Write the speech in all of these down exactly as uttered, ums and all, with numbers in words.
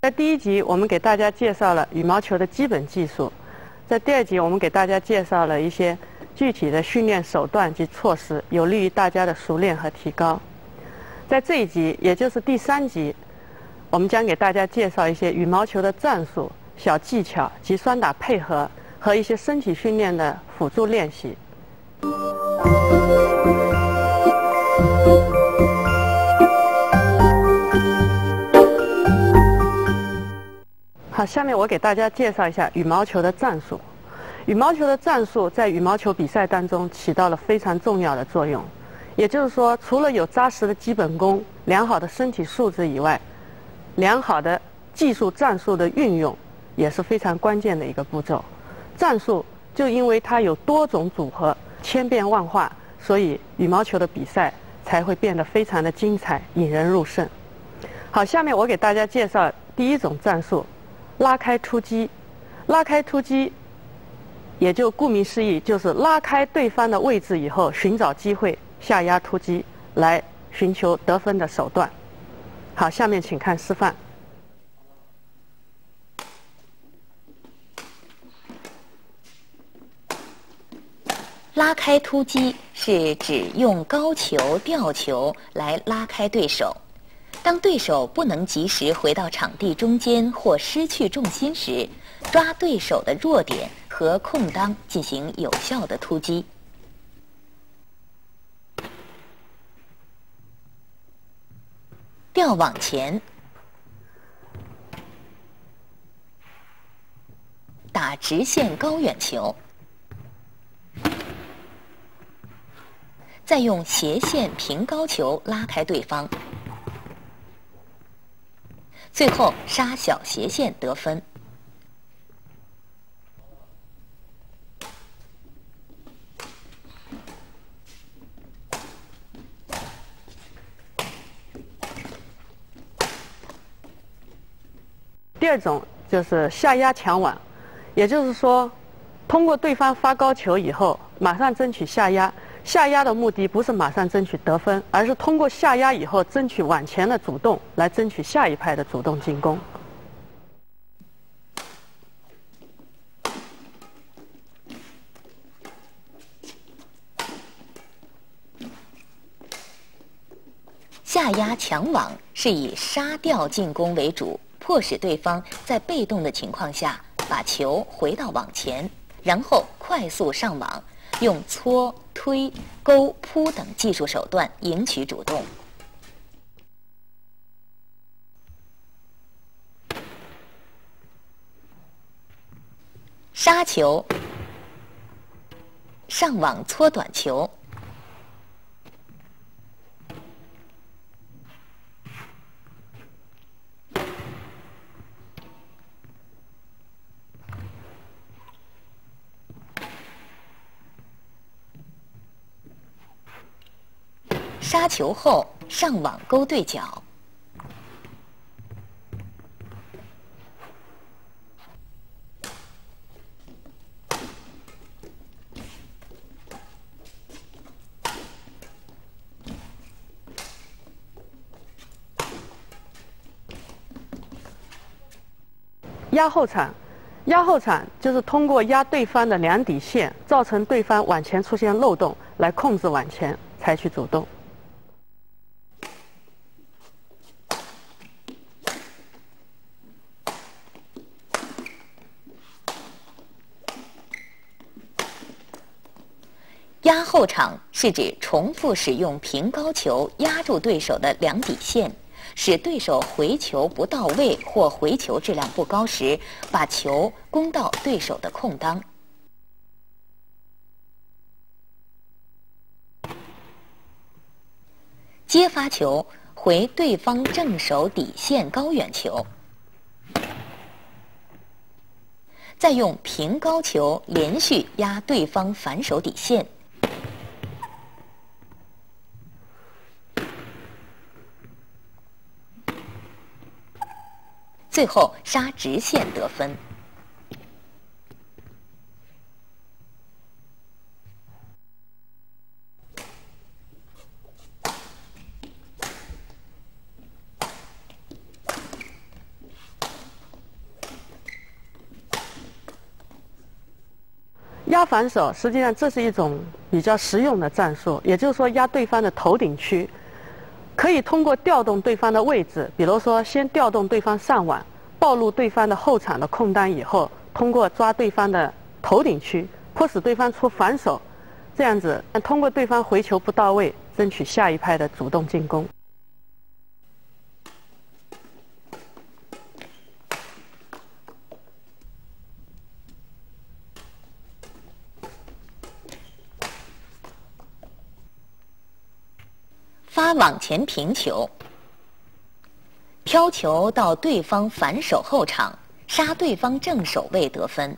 在第一集，我们给大家介绍了羽毛球的基本技术；在第二集，我们给大家介绍了一些具体的训练手段及措施，有利于大家的熟练和提高。在这一集，也就是第三集，我们将给大家介绍一些羽毛球的战术、小技巧及双打配合和一些身体训练的辅助练习。好，下面我给大家介绍一下羽毛球的战术。羽毛球的战术在羽毛球比赛当中起到了非常重要的作用。也就是说，除了有扎实的基本功、良好的身体素质以外，良好的技术战术的运用也是非常关键的一个步骤。战术就因为它有多种组合、千变万化，所以羽毛球的比赛才会变得非常的精彩、引人入胜。好，下面我给大家介绍第一种战术。拉开突击，拉开突击，也就顾名思义，就是拉开对方的位置以后，寻找机会下压突击，来寻求得分的手段。好，下面请看示范。 拉开突击是指用高球、吊球来拉开对手。当对手不能及时回到场地中间或失去重心时，抓对手的弱点和空当进行有效的突击。吊往前，打直线高远球，再用斜线平高球拉开对方。最后杀小斜线得分。 第二种就是下压抢网，也就是说，通过对方发高球以后，马上争取下压。下压的目的不是马上争取得分，而是通过下压以后争取往前的主动，来争取下一拍的主动进攻。 下压抢网是以杀吊进攻为主，迫使对方在被动的情况下把球回到网前，然后快速上网，用搓、推、勾、扑等技术手段赢取主动。杀球，上网搓短球，杀球后上网勾对角， 压后场，压后场就是通过压对方的两底线，造成对方往前出现漏洞，来控制往前，采取主动。 压后场是指重复使用平高球压住对手的两底线，使对手回球不到位或回球质量不高时，把球攻到对手的空当。接发球回对方正手底线高远球，再用平高球连续压对方反手底线。最后杀直线得分。 压反手，实际上这是一种比较实用的战术，也就是说压对方的头顶区，可以通过调动对方的位置，比如说先调动对方上腕，暴露对方的后场的空当以后，通过抓对方的头顶区，迫使对方出反手，这样子通过对方回球不到位，争取下一拍的主动进攻。 发往前平球，飘球到对方反手后场，杀对方正手位得分。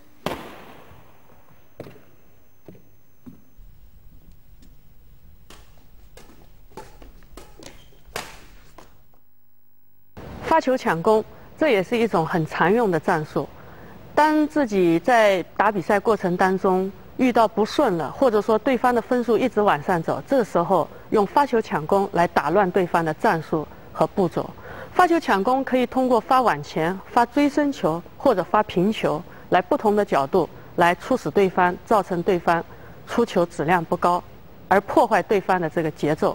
发球抢攻，这也是一种很常用的战术。当自己在打比赛过程当中遇到不顺了，或者说对方的分数一直往上走，这个时候用发球抢攻来打乱对方的战术和步骤。发球抢攻可以通过发往前、发追身球或者发平球来不同的角度来促使对方，造成对方出球质量不高，而破坏对方的这个节奏。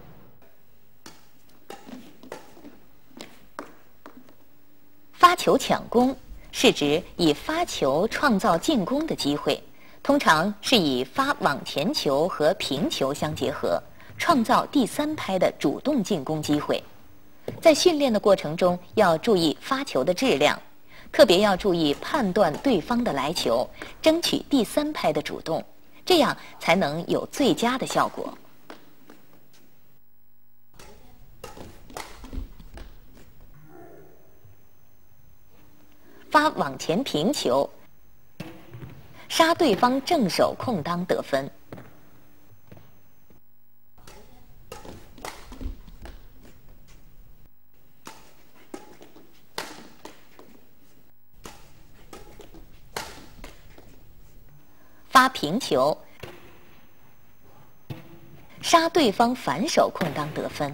发球抢攻是指以发球创造进攻的机会，通常是以发往前球和平球相结合，创造第三拍的主动进攻机会。在训练的过程中，要注意发球的质量，特别要注意判断对方的来球，争取第三拍的主动，这样才能有最佳的效果。发往前平球，杀对方正手空当得分。发平球，杀对方反手空当得分。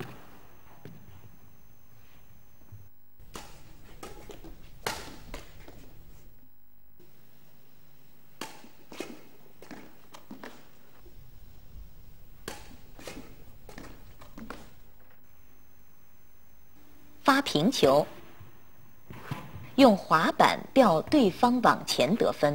发平球，用滑板吊对方往前得分。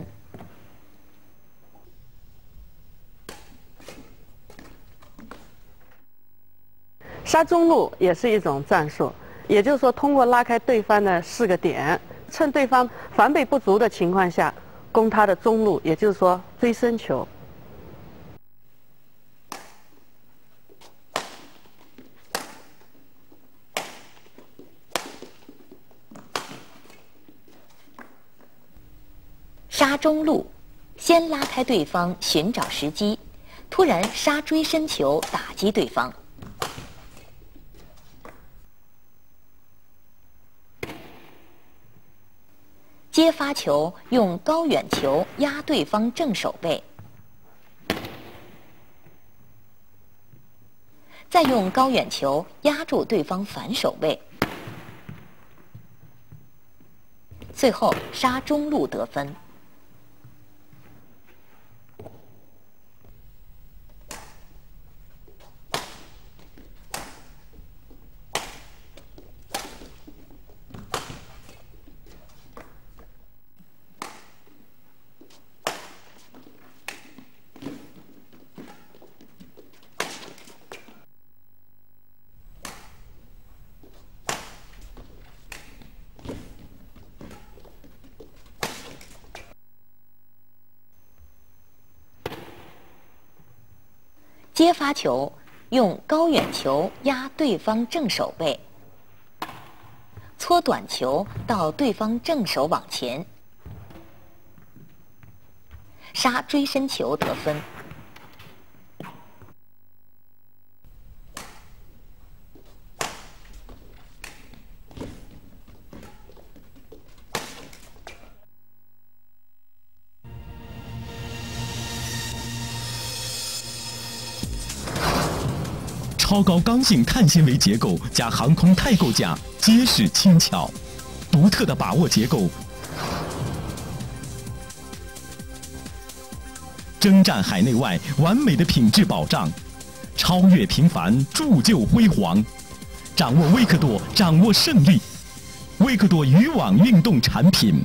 杀中路也是一种战术，也就是说通过拉开对方的四个点，趁对方防备不足的情况下，攻他的中路，也就是说追身球。 杀中路，先拉开对方，寻找时机，突然杀追身球打击对方。接发球，用高远球压对方正手背，再用高远球压住对方反手背，最后杀中路得分。接发球，用高远球压对方正手背，搓短球到对方正手往前，杀追身球得分。 超高刚性碳纤维结构加航空钛构架，结实轻巧，独特的把握结构， 征战海内外，完美的品质保障，超越平凡，铸就辉煌。掌握微克多，掌握胜利。微克多渔网运动产品。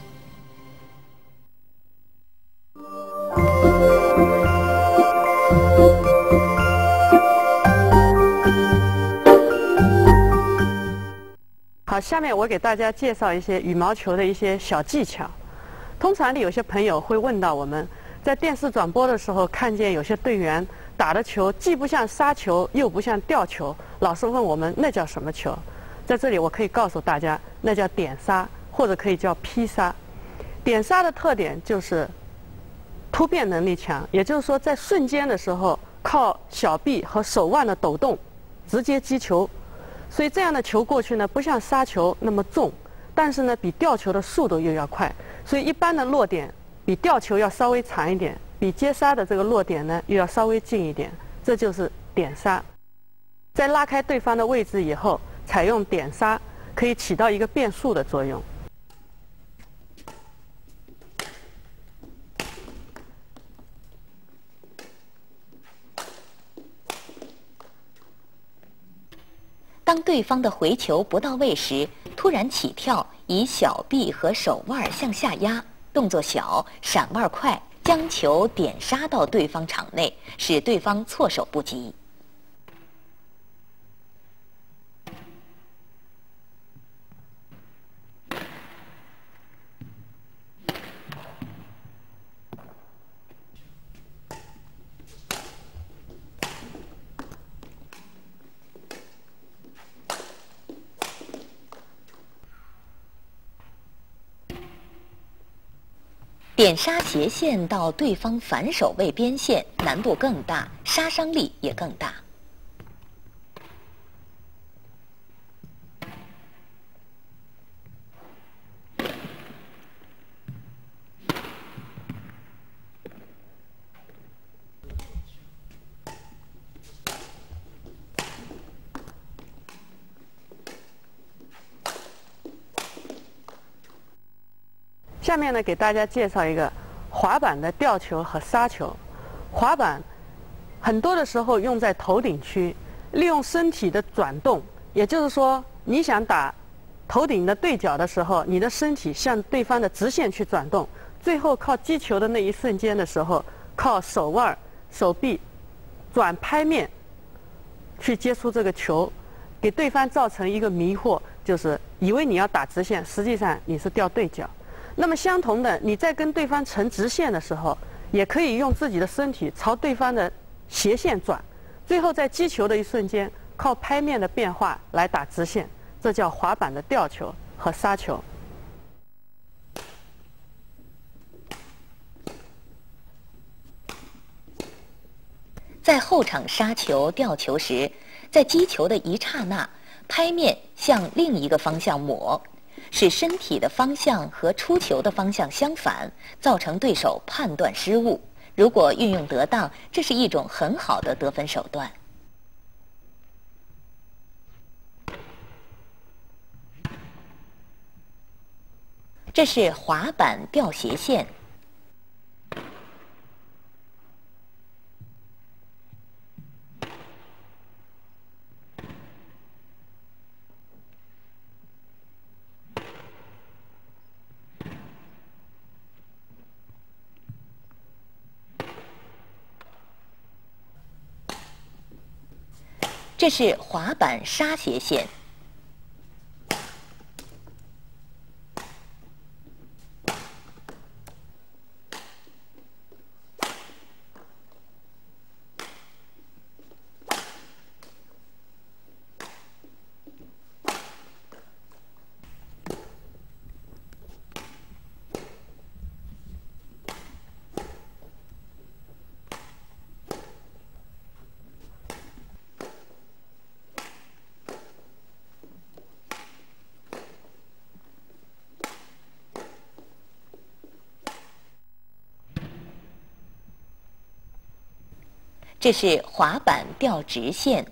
好，下面我给大家介绍一些羽毛球的一些小技巧。通常有些朋友会问到我们，在电视转播的时候，看见有些队员打的球既不像杀球，又不像吊球，老是问我们那叫什么球？在这里我可以告诉大家，那叫点杀，或者可以叫劈杀。点杀的特点就是突变能力强，也就是说在瞬间的时候，靠小臂和手腕的抖动直接击球。所以这样的球过去呢，不像杀球那么重，但是呢比吊球的速度又要快，所以一般的落点比吊球要稍微长一点，比接杀的这个落点呢又要稍微近一点，这就是点杀。在拉开对方的位置以后，采用点杀可以起到一个变速的作用。 当对方的回球不到位时，突然起跳，以小臂和手腕向下压，动作小，闪腕快，将球点杀到对方场内，使对方措手不及。点杀斜线到对方反手位边线难度更大，杀伤力也更大。 下面呢，给大家介绍一个滑板的吊球和杀球。滑板很多的时候用在头顶区，利用身体的转动，也就是说，你想打头顶的对角的时候，你的身体向对方的直线去转动，最后靠击球的那一瞬间的时候，靠手腕、手臂转拍面去接触这个球，给对方造成一个迷惑，就是以为你要打直线，实际上你是吊对角。那么相同的，你在跟对方成直线的时候，也可以用自己的身体朝对方的斜线转，最后在击球的一瞬间，靠拍面的变化来打直线，这叫滑板的吊球和杀球。 在后场杀球、吊球时，在击球的一刹那，拍面向另一个方向抹，使身体的方向和出球的方向相反，造成对手判断失误。如果运用得当，这是一种很好的得分手段。这是滑板吊斜线。这是滑板杀斜线。这是滑板吊直线。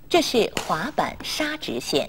这是滑板刹直线。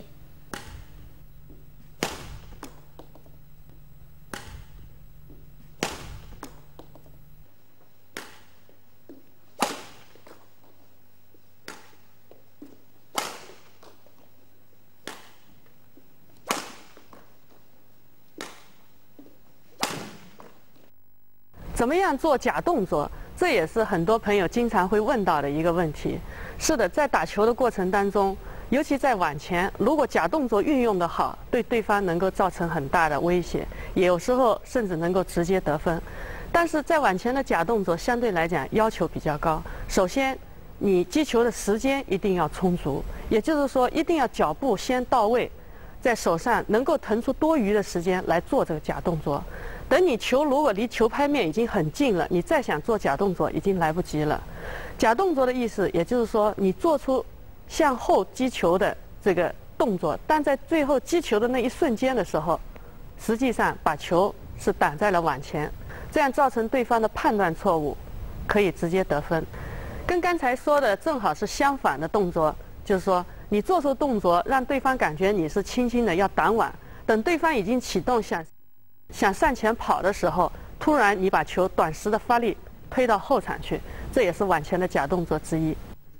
怎么样做假动作？这也是很多朋友经常会问到的一个问题。是的，在打球的过程当中，尤其在碗前，如果假动作运用得好，对对方能够造成很大的威胁，也有时候甚至能够直接得分。但是在碗前的假动作相对来讲要求比较高。首先，你击球的时间一定要充足，也就是说，一定要脚步先到位，在手上能够腾出多余的时间来做这个假动作。等你球如果离球拍面已经很近了，你再想做假动作已经来不及了。假动作的意思，也就是说你做出向后击球的这个动作，但在最后击球的那一瞬间的时候，实际上把球是挡在了碗前，这样造成对方的判断错误，可以直接得分。跟刚才说的正好是相反的动作，就是说你做出动作让对方感觉你是轻轻的要挡碗，等对方已经启动想想上前跑的时候，突然你把球短时的发力推到后场去，这也是碗前的假动作之一。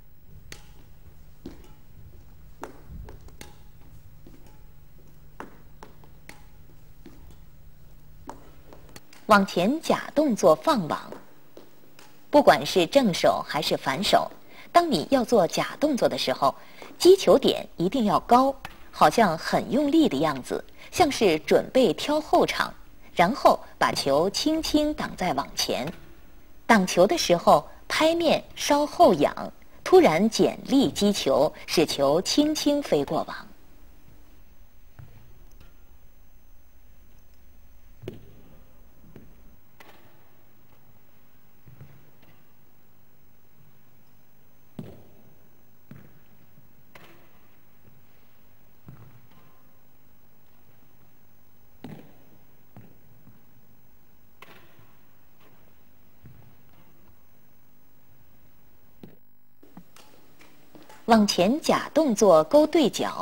往前假动作放网，不管是正手还是反手，当你要做假动作的时候，击球点一定要高，好像很用力的样子，像是准备挑后场，然后把球轻轻挡在网前。挡球的时候，拍面稍后仰，突然减力击球，使球轻轻飞过网。往前假动作勾对角，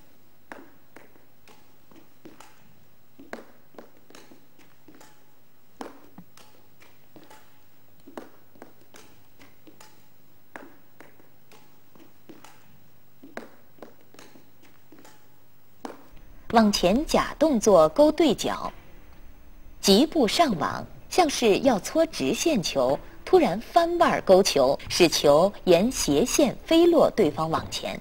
往前假动作勾对角，急步上网，像是要搓直线球，突然翻腕勾球，使球沿斜线飞落对方网前。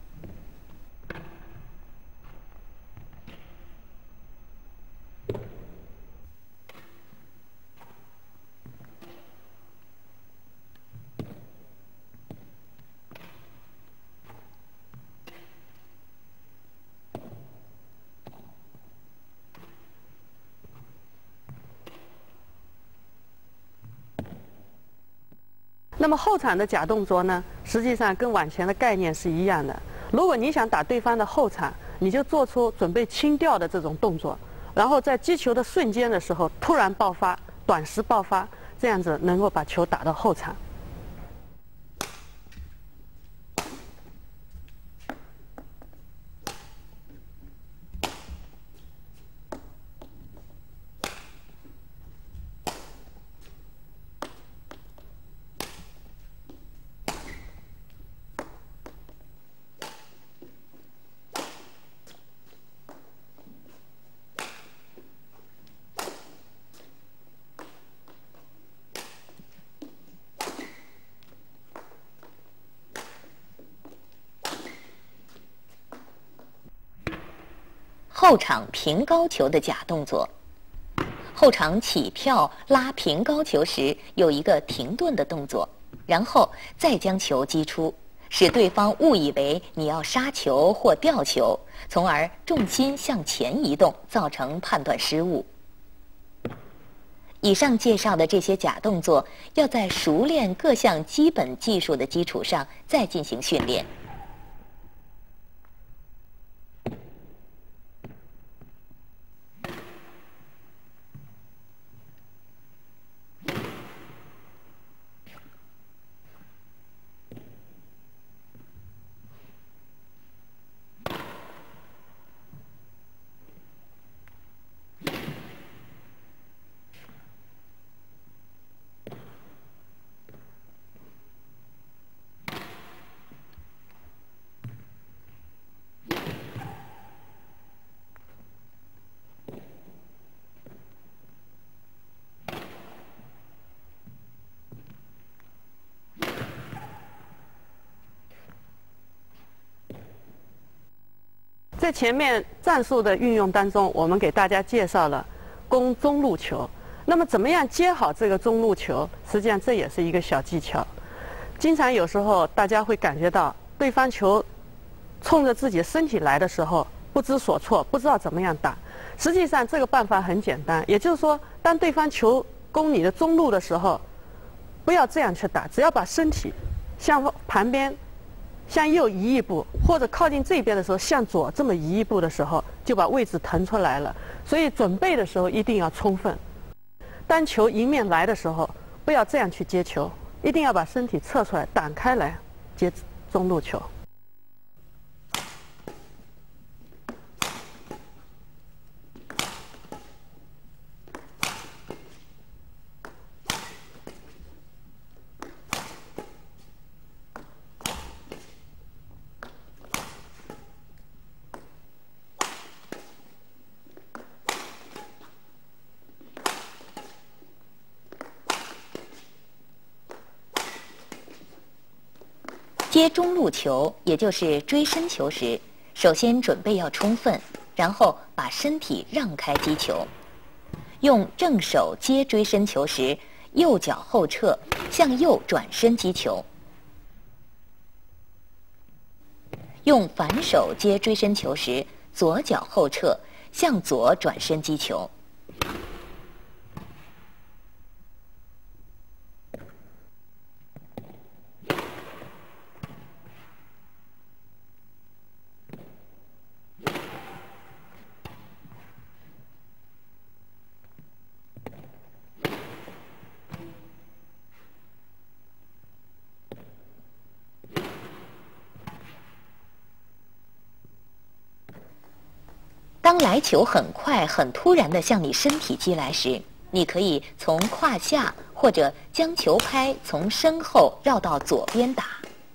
那么后场的假动作呢，实际上跟碗前的概念是一样的。如果你想打对方的后场，你就做出准备轻吊的这种动作，然后在击球的瞬间的时候突然爆发，短时爆发，这样子能够把球打到后场。 后场平高球的假动作，后场起跳拉平高球时有一个停顿的动作，然后再将球击出，使对方误以为你要杀球或吊球，从而重心向前移动，造成判断失误。以上介绍的这些假动作，要在熟练各项基本技术的基础上再进行训练。 在前面战术的运用当中，我们给大家介绍了攻中路球。那么怎么样接好这个中路球？实际上这也是一个小技巧。经常有时候大家会感觉到对方球冲着自己身体来的时候不知所措，不知道怎么样打。实际上这个办法很简单，也就是说，当对方球攻你的中路的时候，不要这样去打，只要把身体向旁边、向右移一步，或者靠近这边的时候向左这么移一步的时候，就把位置腾出来了。所以准备的时候一定要充分。当球迎面来的时候，不要这样去接球，一定要把身体侧出来，挡开来接中路球。 接中路球，也就是追身球时，首先准备要充分，然后把身体让开击球。用正手接追身球时，右脚后撤，向右转身击球；用反手接追身球时，左脚后撤，向左转身击球。当来球很快、很突然地向你身体击来时，你可以从胯下或者将球拍从身后绕到左边打。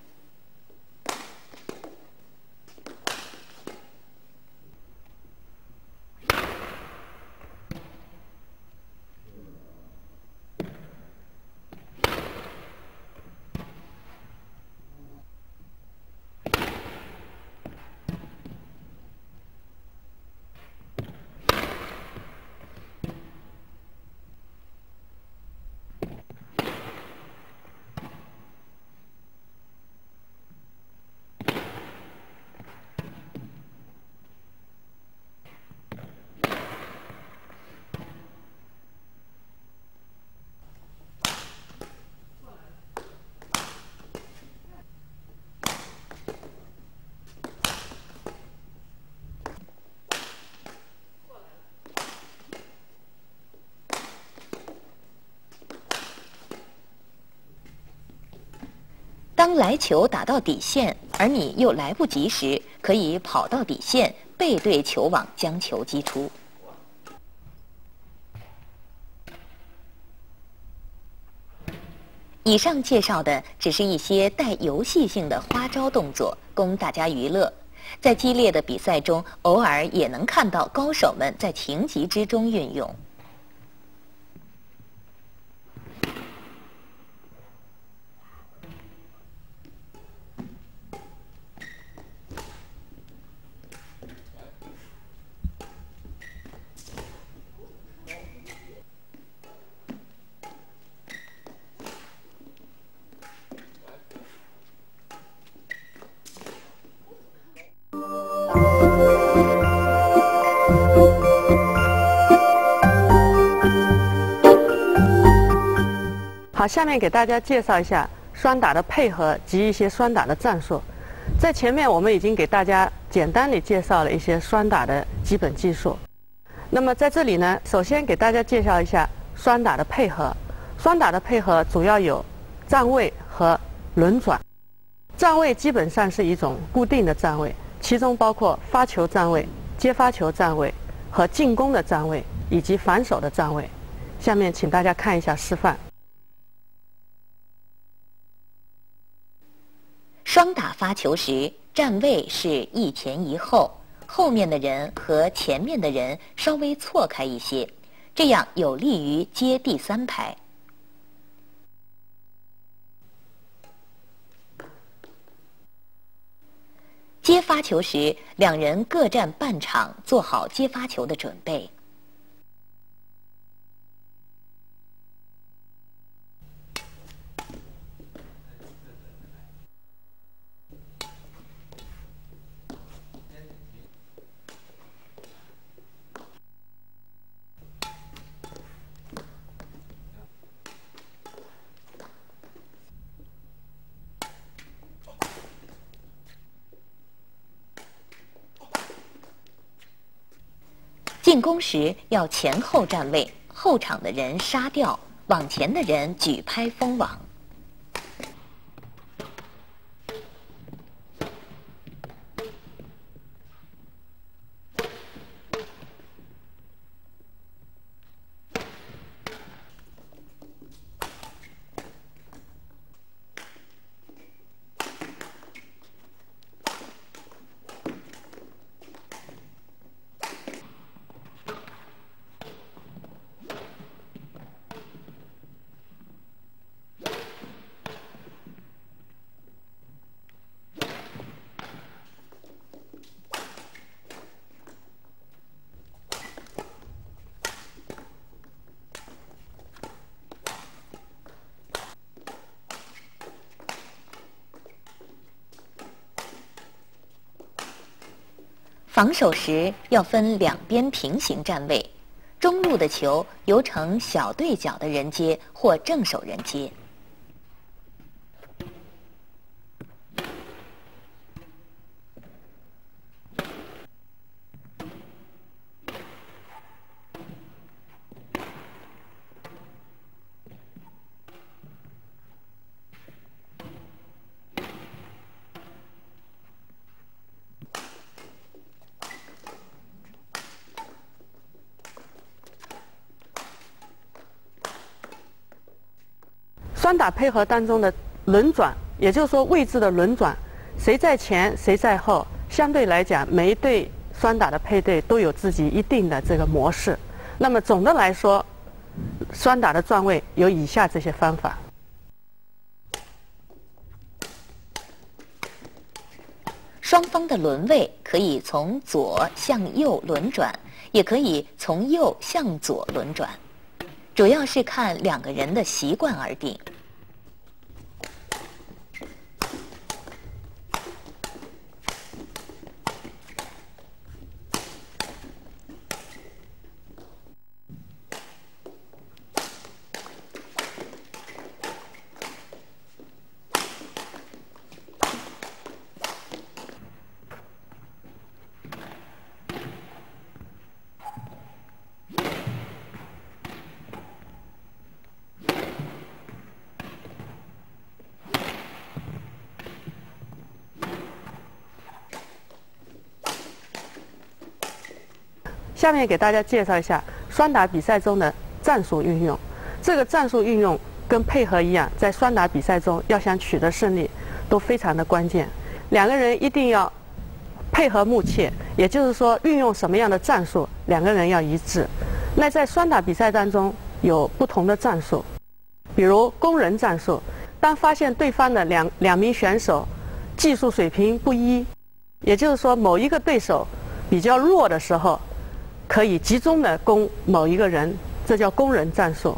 当来球打到底线，而你又来不及时，可以跑到底线，背对球网将球击出。以上介绍的只是一些带游戏性的花招动作，供大家娱乐。在激烈的比赛中，偶尔也能看到高手们在情急之中运用。 好，下面给大家介绍一下双打的配合及一些双打的战术。在前面我们已经给大家简单地介绍了一些双打的基本技术。那么在这里呢，首先给大家介绍一下双打的配合。双打的配合主要有站位和轮转。站位基本上是一种固定的站位，其中包括发球站位、接发球站位和进攻的站位以及反手的站位。下面请大家看一下示范。 双打发球时，站位是一前一后，后面的人和前面的人稍微错开一些，这样有利于接第三拍。 接发球时，两人各站半场，做好接发球的准备。进攻时要前后站位，后场的人杀掉，往前的人举拍封网。防守时要分两边平行站位，中路的球由呈小对角的人接或正手人接。 双打配合当中的轮转，也就是说位置的轮转，谁在前谁在后，相对来讲每一对双打的配对都有自己一定的这个模式。那么总的来说，双打的转位有以下这些方法。 双方的轮位可以从左向右轮转，也可以从右向左轮转，主要是看两个人的习惯而定。 下面给大家介绍一下双打比赛中的战术运用。这个战术运用跟配合一样，在双打比赛中要想取得胜利，都非常的关键。两个人一定要配合默契，也就是说，运用什么样的战术，两个人要一致。那在双打比赛当中有不同的战术，比如攻人战术。当发现对方的两两名选手技术水平不一，也就是说某一个对手比较弱的时候，可以集中的攻某一个人，这叫攻人战术。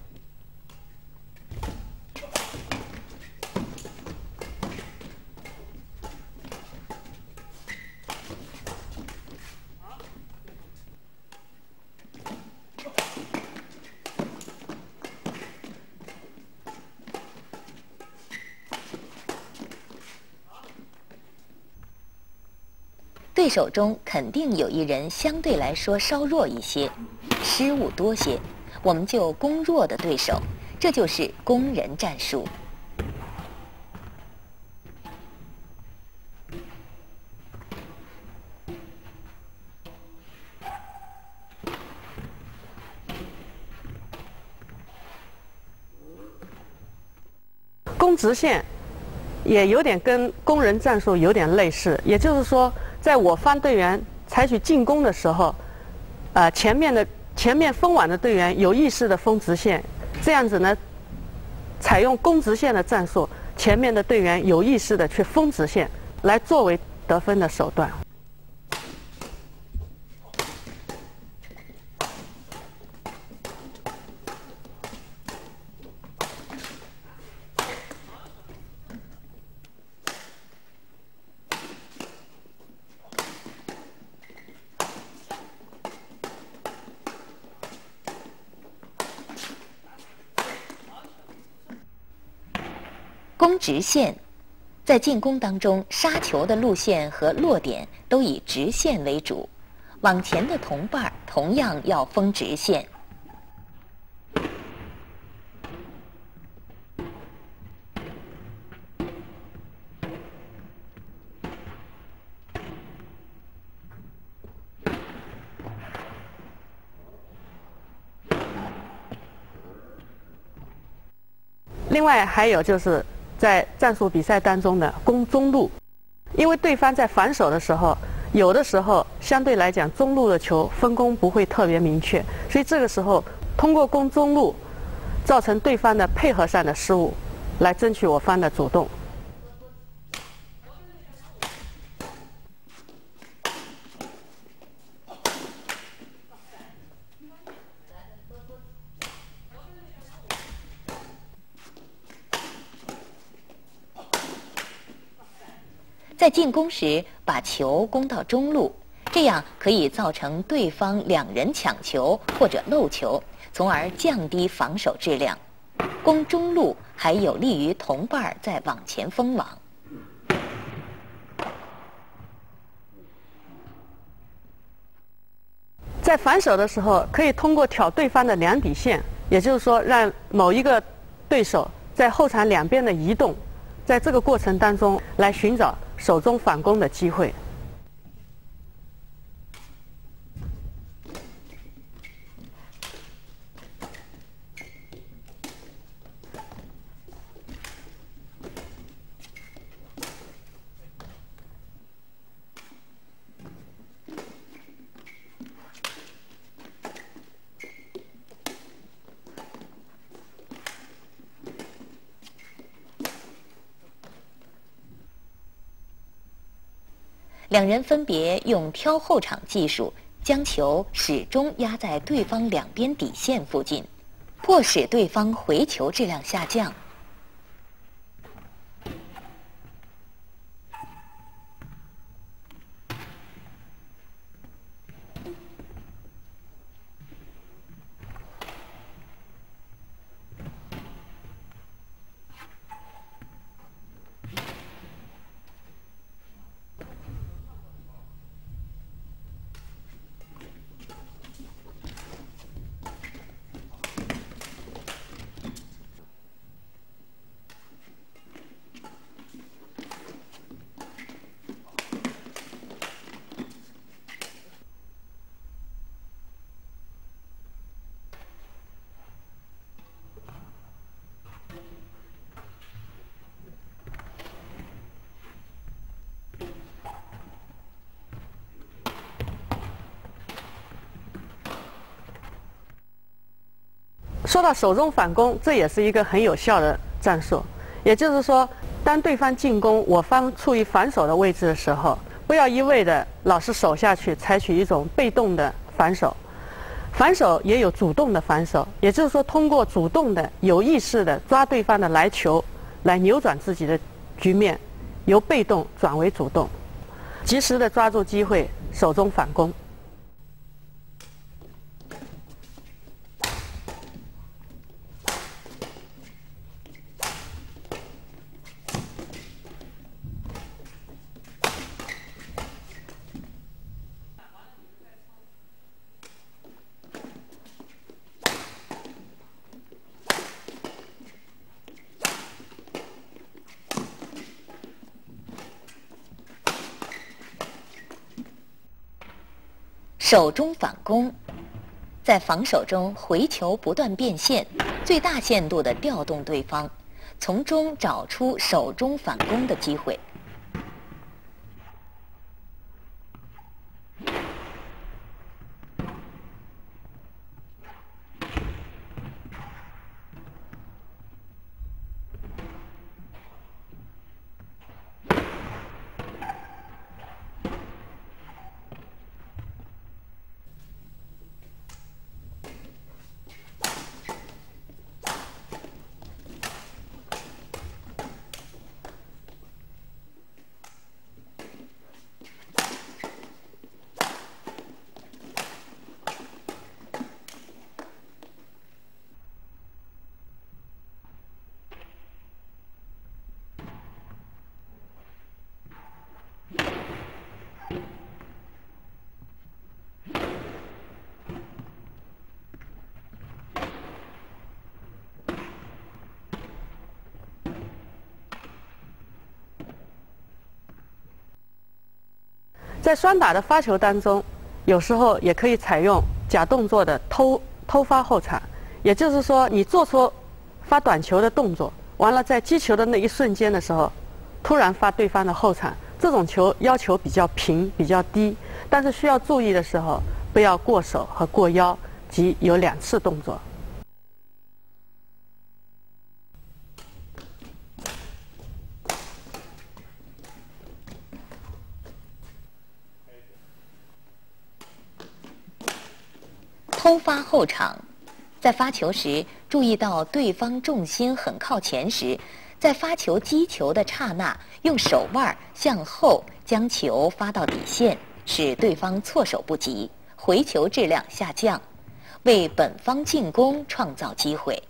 对手中肯定有一人相对来说稍弱一些，失误多些，我们就攻弱的对手，这就是攻人战术。 攻直线也有点跟攻人战术有点类似，也就是说，在我方队员采取进攻的时候，呃，前面的前面封网的队员有意识的封直线，这样子呢，采用攻直线的战术，前面的队员有意识的去封直线，来作为得分的手段。 攻直线，在进攻当中，杀球的路线和落点都以直线为主，往前的同伴同样要封直线。 另外还有就是在战术比赛当中的攻中路，因为对方在反手的时候，有的时候相对来讲中路的球分工不会特别明确，所以这个时候通过攻中路，造成对方的配合上的失误，来争取我方的主动。 在进攻时，把球攻到中路，这样可以造成对方两人抢球或者漏球，从而降低防守质量。攻中路还有利于同伴再往前封网。 在反手的时候，可以通过挑对方的两底线，也就是说，让某一个对手在后场两边的移动，在这个过程当中来寻找手中反攻的机会。 两人分别用挑后场技术，将球始终压在对方两边底线附近，迫使对方回球质量下降。 说到手中反攻，这也是一个很有效的战术。也就是说，当对方进攻，我方处于反手的位置的时候，不要一味的老是守下去，采取一种被动的反手。反手也有主动的反手，也就是说，通过主动的、有意识的抓对方的来球，来扭转自己的局面，由被动转为主动，及时的抓住机会，手中反攻。 手中反攻，在防守中回球不断变现，最大限度地调动对方，从中找出手中反攻的机会。 在双打的发球当中，有时候也可以采用假动作的偷偷发后场，也就是说，你做出发短球的动作，完了在击球的那一瞬间的时候，突然发对方的后场，这种球要求比较平、比较低，但是需要注意的时候，不要过手和过腰，即有两次动作。 偷发后场，在发球时注意到对方重心很靠前时，在发球击球的刹那，用手腕向后将球发到底线，使对方措手不及，回球质量下降，为本方进攻创造机会。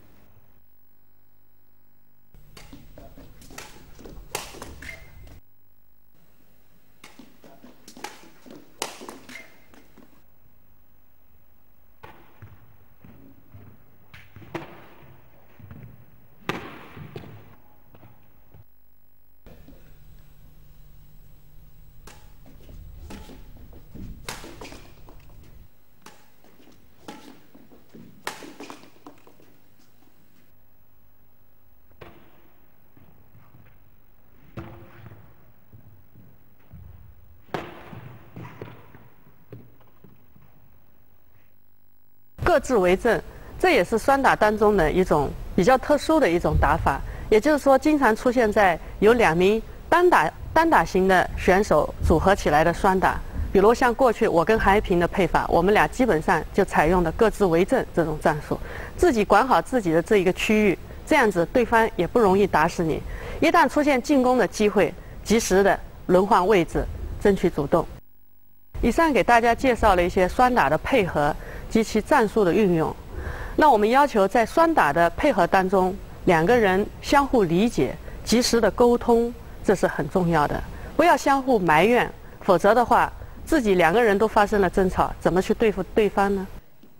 各自为政，这也是双打当中的一种比较特殊的一种打法。也就是说，经常出现在有两名单打单打型的选手组合起来的双打。比如像过去我跟韩一平的配法，我们俩基本上就采用的各自为政这种战术，自己管好自己的这一个区域，这样子对方也不容易打死你。一旦出现进攻的机会，及时的轮换位置，争取主动。以上给大家介绍了一些双打的配合及其战术的运用。那我们要求在双打的配合当中，两个人相互理解，及时的沟通，这是很重要的。不要相互埋怨，否则的话，自己两个人都发生了争吵，怎么去对付对方呢？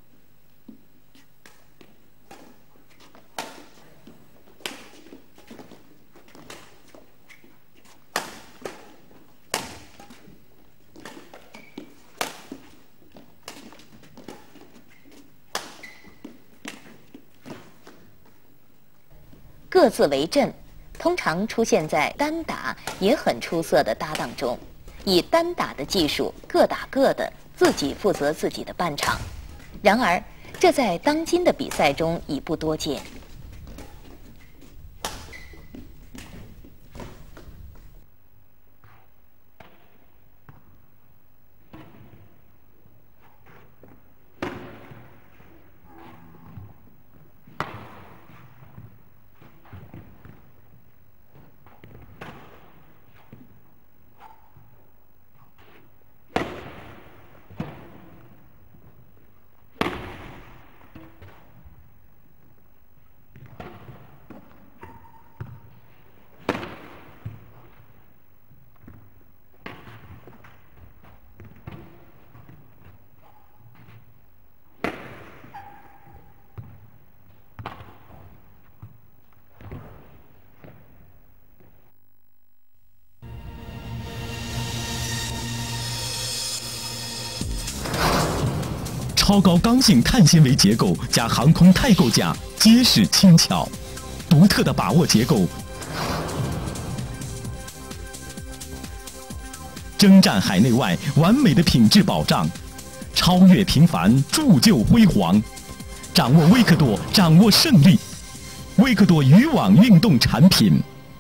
各自为阵，通常出现在单打也很出色的搭档中，以单打的技术各打各的，自己负责自己的半场。然而，这在当今的比赛中已不多见。 超高刚性碳纤维结构加航空钛构架，结实轻巧，独特的把握结构，征战海内外，完美的品质保障，超越平凡，铸就辉煌。掌握微克舵，掌握胜利。微克舵渔网运动产品。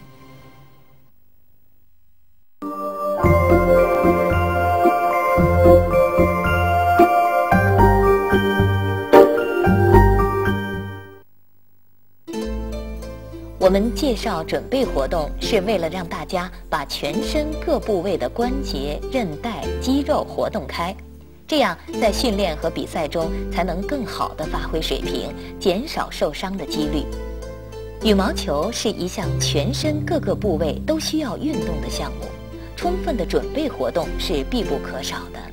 我们介绍准备活动，是为了让大家把全身各部位的关节、韧带、肌肉活动开，这样在训练和比赛中才能更好地发挥水平，减少受伤的几率。羽毛球是一项全身各个部位都需要运动的项目，充分的准备活动是必不可少的。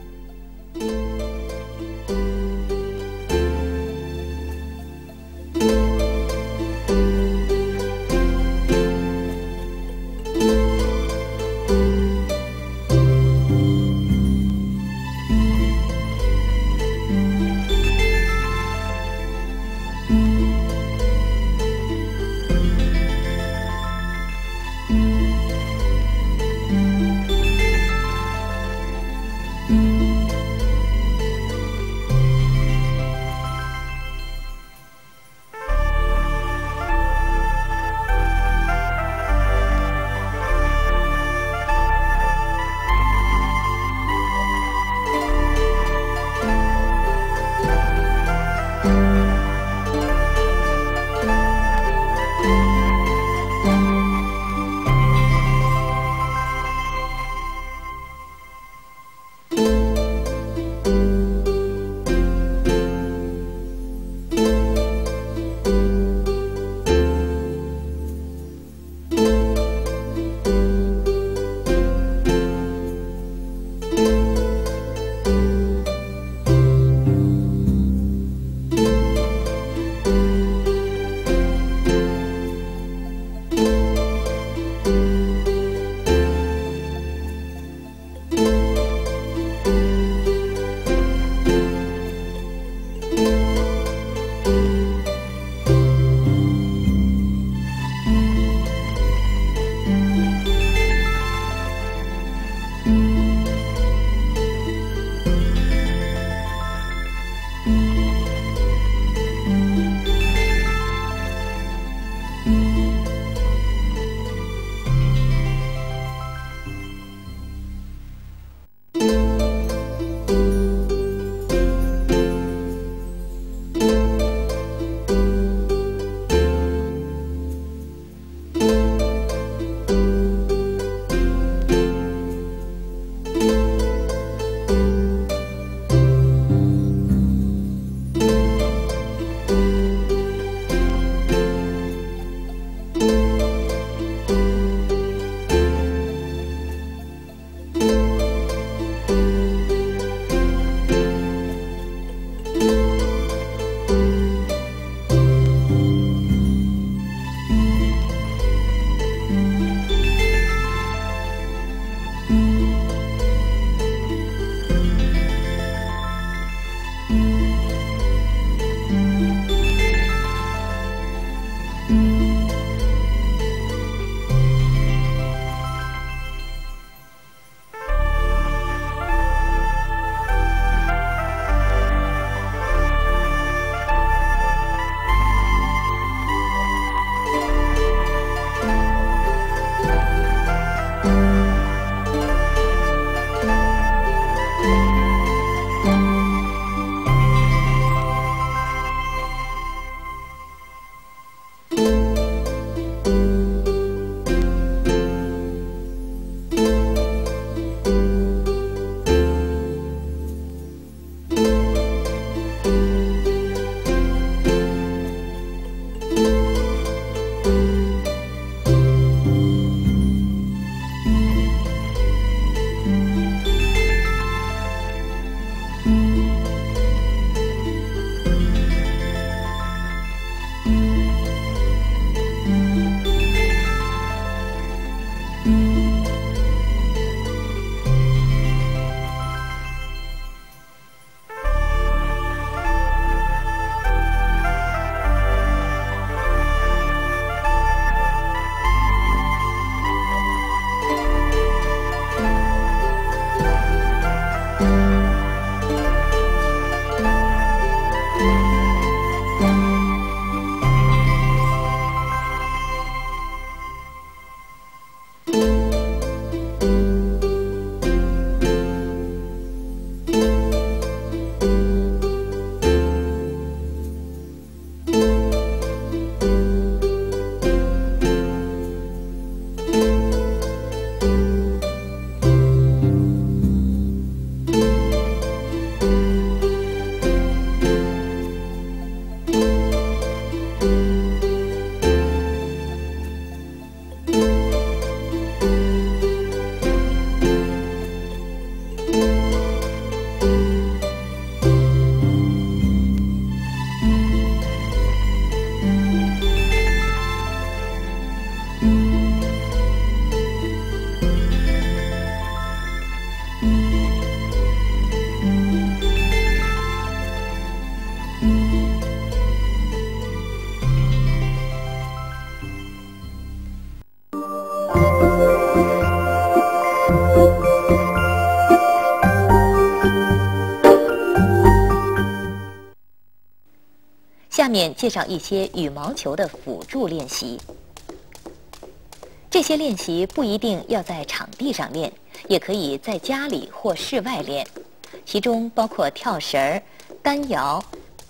下面介绍一些羽毛球的辅助练习。这些练习不一定要在场地上练，也可以在家里或室外练，其中包括跳绳儿、单摇、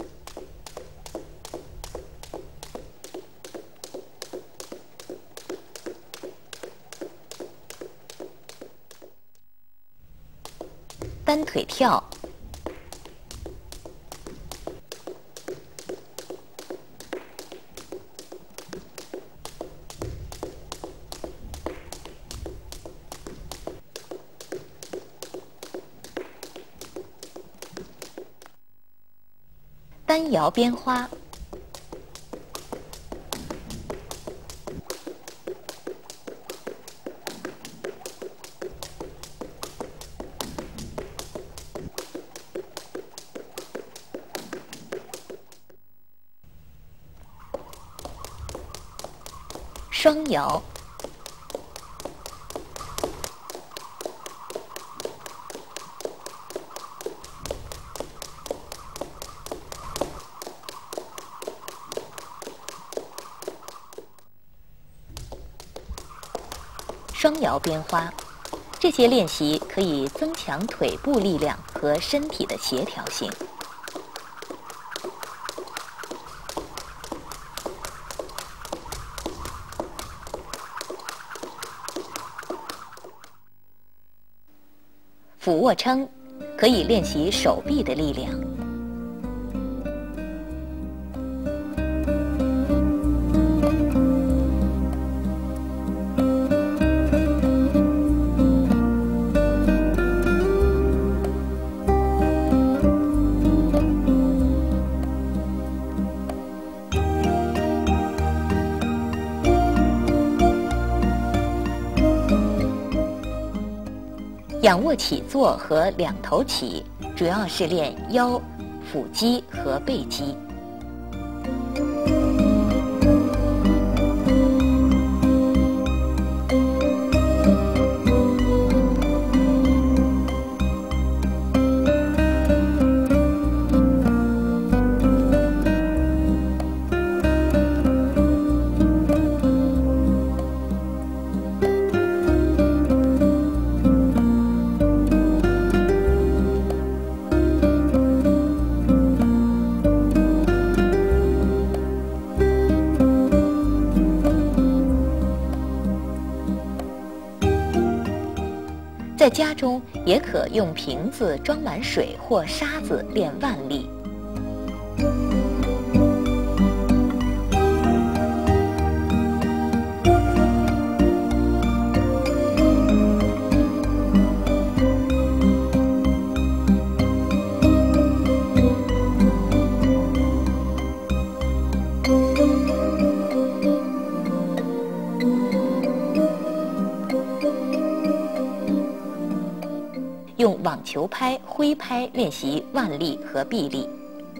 单腿跳、单摇编花、双摇、双摇编花，这些练习可以增强腿部力量和身体的协调性。俯卧撑可以练习手臂的力量。仰卧起坐和两头起主要是练腰、腹肌和背肌。在家中也可用瓶子装满水或沙子练腕力。用网球拍、挥拍练习腕力和臂力。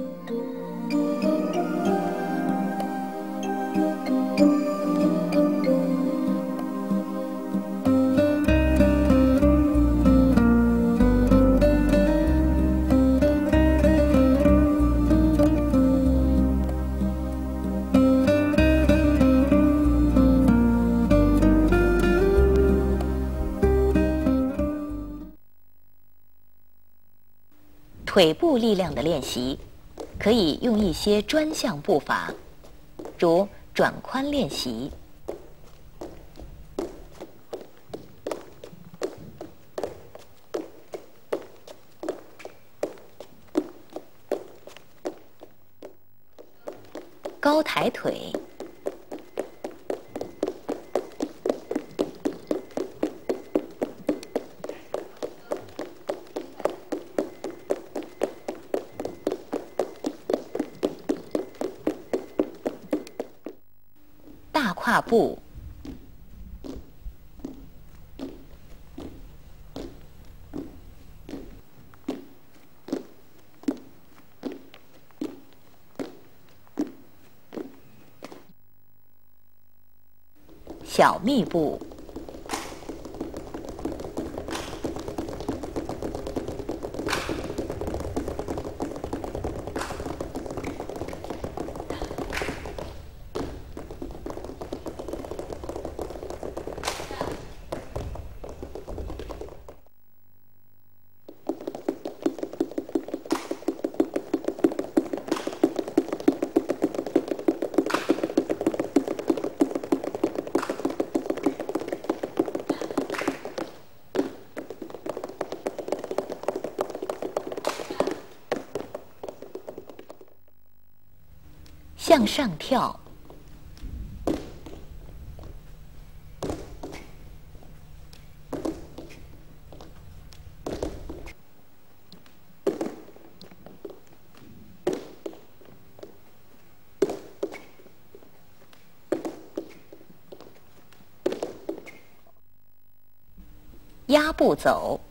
腿部力量的练习，可以用一些专项步伐，如转髋练习、高抬腿、大跨步、小密步、 向上跳，压步走，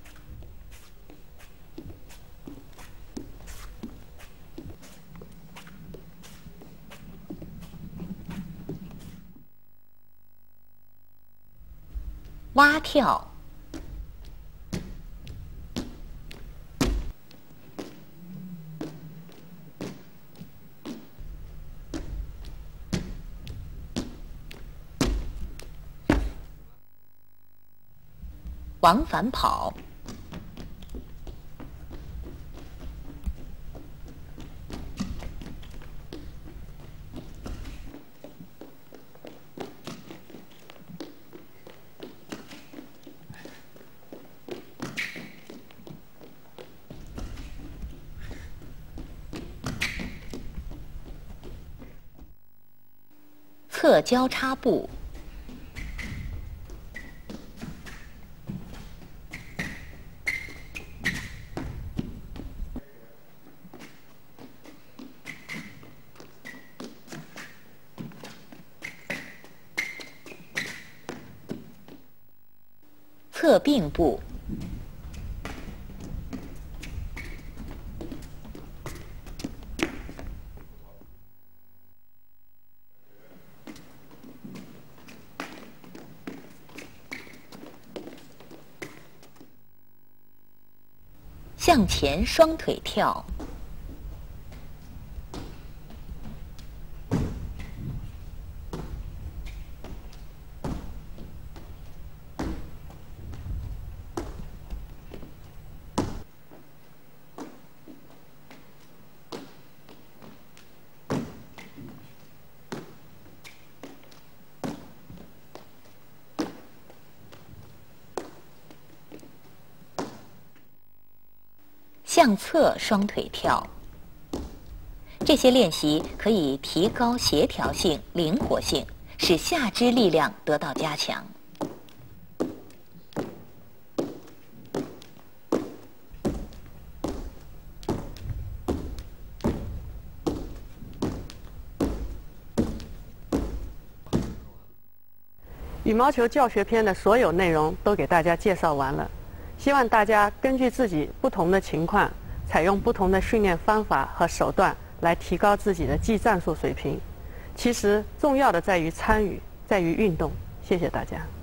蛙跳，往返跑，侧交叉步，侧并步，向前双腿跳，向侧双腿跳。这些练习可以提高协调性、灵活性，使下肢力量得到加强。 羽毛球教学篇的所有内容都给大家介绍完了，希望大家根据自己不同的情况，采用不同的训练方法和手段来提高自己的技战术水平。其实重要的在于参与，在于运动。谢谢大家。